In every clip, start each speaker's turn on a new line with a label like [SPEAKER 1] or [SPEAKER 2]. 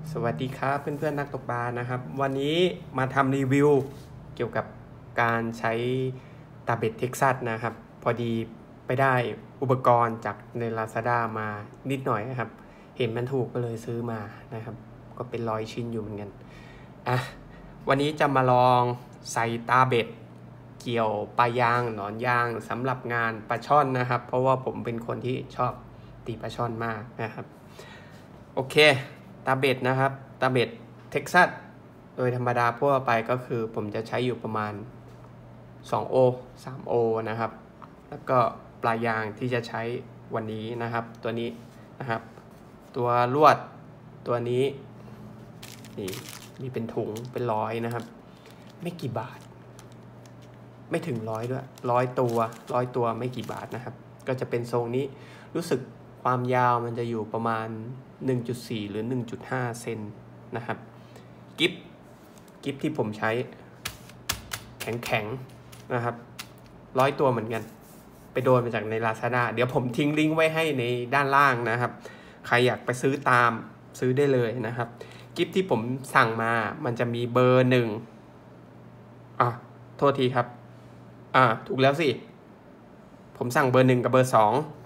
[SPEAKER 1] สวัสดีครับเพื่อนๆนักตกปลานะครับวันนี้มาทำรีวิวเกี่ยวกับการใช้ตาเบ็ดเท็กซัสนะครับพอดีไปได้อุปกรณ์จากใน Lazada มานิดหน่อยนะครับเห็นมันถูกก็เลยซื้อมานะครับก็เป็น100 ชิ้นอยู่เหมือนกันวันนี้จะมาลองใส่ตาเบ็ดเกี่ยวปลายางหนอนยางสำหรับงานปลาช่อนนะครับเพราะว่าผมเป็นคนที่ชอบตีปลาช่อนมากนะครับโอเคตาเบ็ดนะครับตาเบ็ดเท็กซัสโดยธรรมดาทั่วไปก็คือผมจะใช้อยู่ประมาณ2 โอ 3 โอนะครับแล้วก็ปลายางที่จะใช้วันนี้นะครับตัวนี้นะครับตัวลวดตัวนี้นี่มีเป็นถุงเป็น100นะครับไม่กี่บาทไม่ถึง100ด้วย100 ตัวไม่กี่บาทนะครับก็จะเป็นทรงนี้รู้สึกความยาวมันจะอยู่ประมาณ 1.4 หรือ 1.5 เซนนะครับกิ๊บที่ผมใช้แข็งนะครับ100 ตัวเหมือนกันไปโดนมาจากใน Lazada เดี๋ยวผมทิ้งลิงก์ไว้ให้ในด้านล่างนะครับใครอยากไปซื้อตามซื้อได้เลยนะครับกิ๊บที่ผมสั่งมามันจะมีเบอร์1โทษทีครับถูกแล้วสิผมสั่งเบอร์1กับเบอร์2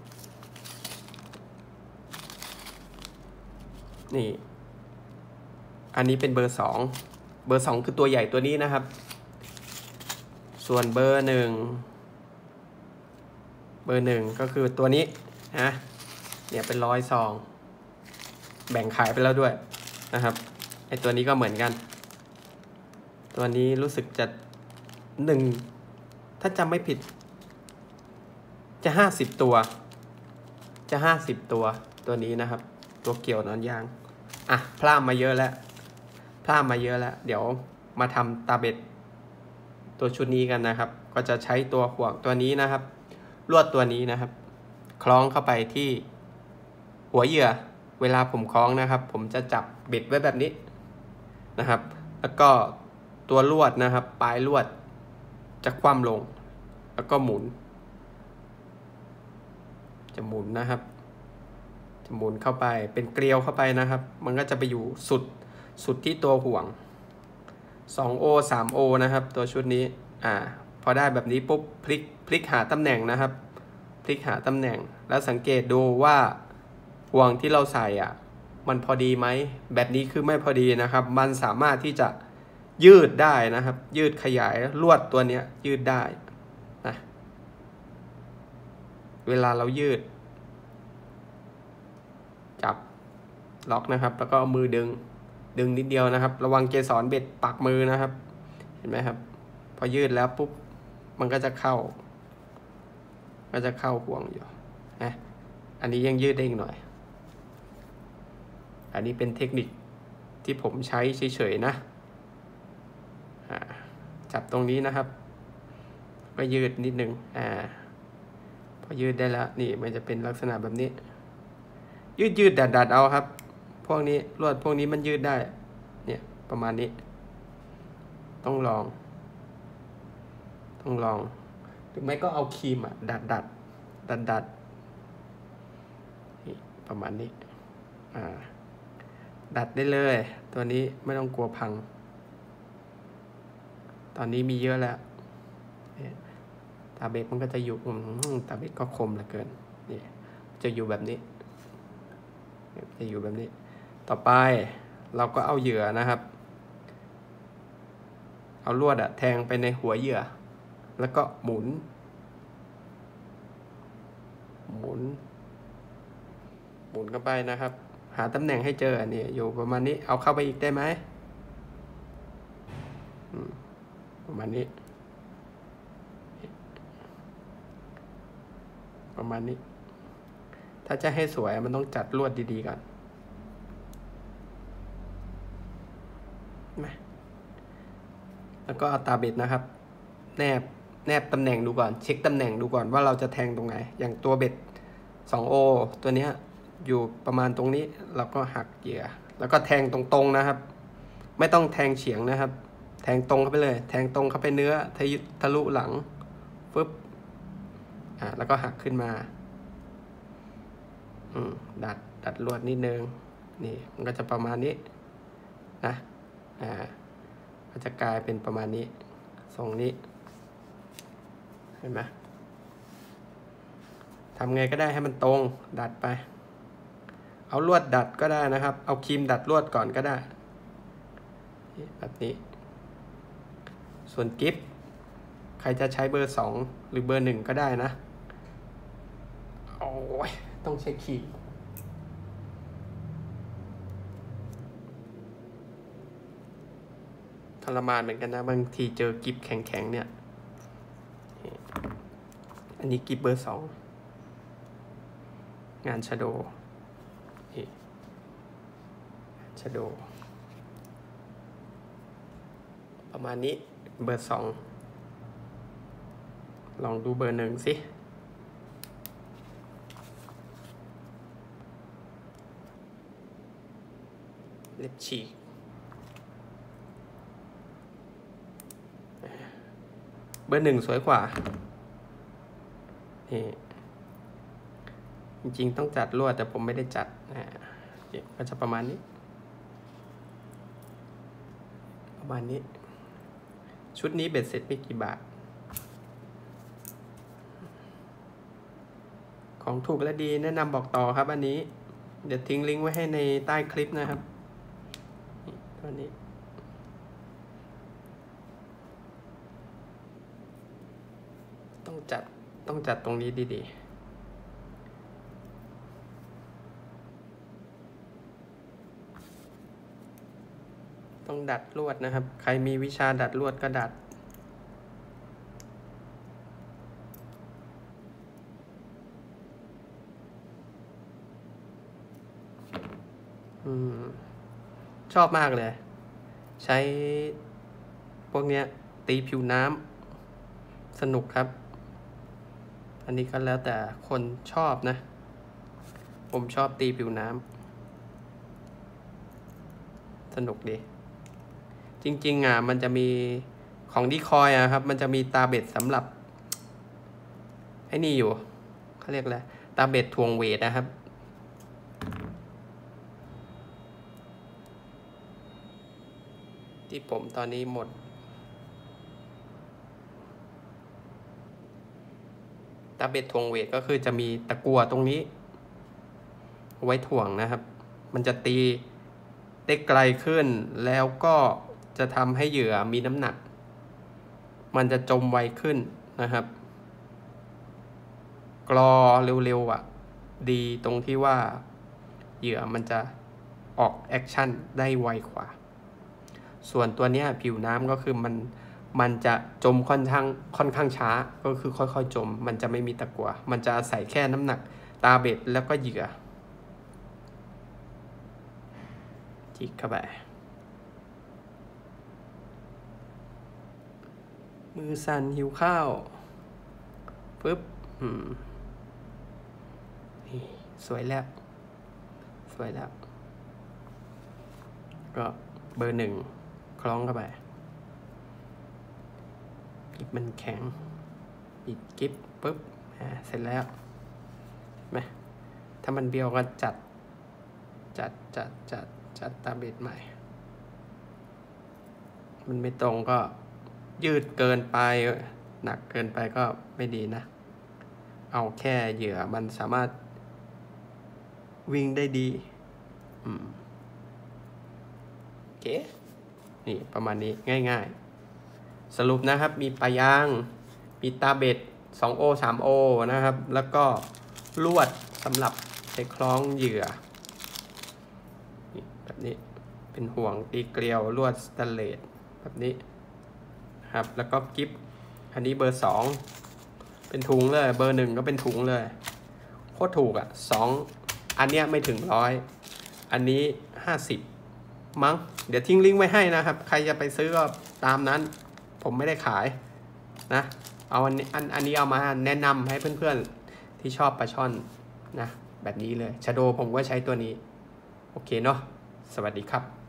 [SPEAKER 1] นี่อันนี้เป็นเบอร์2คือตัวใหญ่ตัวนี้นะครับส่วนเบอร์1ก็คือตัวนี้นะเนี่ยเป็น100 ซองแบ่งขายไปแล้วด้วยนะครับไอตัวนี้ก็เหมือนกันตัวนี้รู้สึกจะถ้าจำไม่ผิดจะ50 ตัวตัวนี้นะครับตัวเกี่ยวนอนยางพลาดมาเยอะแล้วเดี๋ยวมาทำตาเบ็ดตัวชุดนี้กันนะครับก็จะใช้ตัวห่วงตัวนี้นะครับลวดตัวนี้นะครับคล้องเข้าไปที่หัวเหยื่อเวลาผมคล้องนะครับผมจะจับเบ็ดไว้แบบนี้นะครับแล้วก็ตัวลวดนะครับปลายลวดจะคว่ำลงแล้วก็หมุนนะครับจะหมุนเข้าไปเป็นเกลียวเข้าไปนะครับมันก็จะไปอยู่สุดที่ตัวห่วง2 โอ 3 โอนะครับตัวชุดนี้พอได้แบบนี้ปุ๊บพลิกหาตำแหน่งนะครับพลิกหาตำแหน่งแล้วสังเกตดูว่าห่วงที่เราใส่มันพอดีไหมแบบนี้คือไม่พอดีนะครับมันสามารถที่จะยืดได้นะครับยืดขยายลวดตัวนี้ยืดได้นะเวลาเรายืดจับล็อกนะครับแล้วก็เอามือดึงนิดเดียวนะครับระวังเกสรเบ็ดปักมือนะครับเห็นไหมครับพอยืดแล้วปุ๊บมันก็จะเข้าห่วงอยู่นะอันนี้ยังยืดได้อีกหน่อยอันนี้เป็นเทคนิคที่ผมใช้เฉยๆนะจับตรงนี้นะครับก็ยืดนิดนึงพอยืดได้แล้วนี่มันจะเป็นลักษณะแบบนี้ยืดดัดเอาครับพวกนี้ลวดพวกนี้มันยืดได้เนี่ยประมาณนี้ต้องลองหรือไม่ก็เอาครีมดัดนี่ประมาณนี้ดัดได้เลยตัวนี้ไม่ต้องกลัวพังตอนนี้มีเยอะแล้วตาเบ็ดมันก็จะอยู่ตาเบ็ดก็คมเหลือเกินนี่จะอยู่แบบนี้ต่อไปเราก็เอาเหยื่อนะครับเอาลวดแทงไปในหัวเหยื่อแล้วก็หมุนเข้าไปนะครับหาตำแหน่งให้เจออันนี้อยู่ประมาณนี้เอาเข้าไปอีกได้ไหมประมาณนี้ถ้าจะให้สวยมันต้องจัดลวดดีๆก่อนแล้วก็เอาตาเบ็ดนะครับแนบตำแหน่งดูก่อนเช็คตำแหน่งดูก่อนว่าเราจะแทงตรงไหนอย่างตัวเบ็ด 2O ตัวเนี้ยอยู่ประมาณตรงนี้เราก็หักเหยื่อแล้วก็แทงตรงๆนะครับไม่ต้องแทงเฉียงนะครับแทงตรงเข้าไปเลยแทงตรงเข้าไปเนื้อทะลุหลังปึ๊บแล้วก็หักขึ้นมาดัดลวดนิดนึงนี่มันก็จะประมาณนี้นะก็จะกลายเป็นประมาณนี้ทรงนี้เห็นไหมทำไงก็ได้ให้มันตรงดัดไปเอาลวดดัดก็ได้นะครับเอาครีมดัดลวดก่อนก็ได้แบบนี้ส่วนกิฟใครจะใช้เบอร์2หรือเบอร์1ก็ได้นะโอ้ยต้องใช้ครีมทรมานเหมือนกันนะบางทีเจอกิฟแข็งๆเนี่ยอันนี้กิฟเบอร์2งานชาโดชาโดประมาณนี้เบอร์2ลองดูเบอร์1สิเล็บฉีกเบอร์1สวยกว่านี่จริงๆต้องจัดลวดแต่ผมไม่ได้จัดก็จะประมาณนี้ชุดนี้เบ็ดเสร็จไม่กี่บาทของถูกและดีแนะนำบอกต่อครับอันนี้เดี๋ยวทิ้งลิงก์ไว้ให้ในใต้คลิปนะครับตัวนี้ต้องจัดตรงนี้ดีๆต้องดัดลวดนะครับใครมีวิชาดัดลวดก็ดัดชอบมากเลยใช้พวกเนี้ยตีผิวน้ำสนุกครับอันนี้ก็แล้วแต่คนชอบนะผมชอบตีผิวน้ำสนุกดีจริงๆมันจะมีของดีคอยครับมันจะมีตาเบ็ดสำหรับไอ้นี่อยู่เขาเรียกอะไรตาเบ็ดทวงเวทนะครับที่ผมตอนนี้หมดตาเบ็ดทวงเวทก็คือจะมีตะกั่วตรงนี้ไว้ถ่วงนะครับมันจะตีได้ไกลขึ้นแล้วก็จะทำให้เหยื่อมีน้ำหนักมันจะจมไวขึ้นนะครับกรอเร็วๆดีตรงที่ว่าเหยื่อมันจะออกแอคชั่นได้ไวกว่าส่วนตัวนี้ผิวน้ำก็คือมันจะจมค่อนข้างช้าก็คือค่อยๆจมมันจะไม่มีตะกั่วมันจะอาศัยแค่น้ำหนักตาเบ็ดแล้วก็เหยื่อจิกเข้าไปมือสั่นหิวข้าวปึ๊บนี่สวยแล้วก็เบอร์1คล้องเข้าไปกิ๊บมันแข็งปิดกิ๊บปึ๊บเสร็จแล้วเห็นไหมถ้ามันเบี้ยวก็จัดตาเบ็ดใหม่มันไม่ตรงก็ยืดเกินไปหนักเกินไปก็ไม่ดีนะเอาแค่เหยื่อมันสามารถวิ่งได้ดีโอเคนี่ประมาณนี้ง่ายๆสรุปนะครับมีปลายางมีตาเบ็ด 2O 3O นะครับแล้วก็ลวดสำหรับใช้คล้องเหยื่อแบบนี้เป็นห่วงตีเกลียวลวดสแตนเลสแบบนี้ครับแล้วก็กิ๊บอันนี้เบอร์2เป็นถุงเลยเบอร์1ก็เป็นถุงเลยโคตรถูก2อันเนี้ยไม่ถึง100อันนี้50มั้งเดี๋ยวทิ้งลิงก์ไว้ให้นะครับใครจะไปซื้อก็ตามนั้นผมไม่ได้ขายนะเอาอันนี้เอามาแนะนำให้เพื่อนๆที่ชอบปลาช่อนนะแบบนี้เลยชาโดผมก็ใช้ตัวนี้โอเคเนาะสวัสดีครับ